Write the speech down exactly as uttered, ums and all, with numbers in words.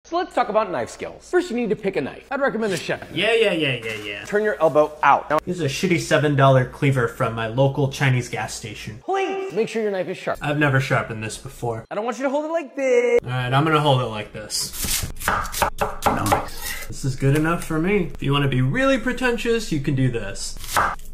So let's talk about knife skills. First, you need to pick a knife. I'd recommend a chef knife. Yeah, yeah, yeah, yeah, yeah. Turn your elbow out. Now, Here's a shitty seven dollar cleaver from my local Chinese gas station. please make sure your knife is sharp. I've never sharpened this before. I don't want you to hold it like this. Alright, I'm gonna hold it like this. Nice. This is good enough for me. If you want to be really pretentious, you can do this.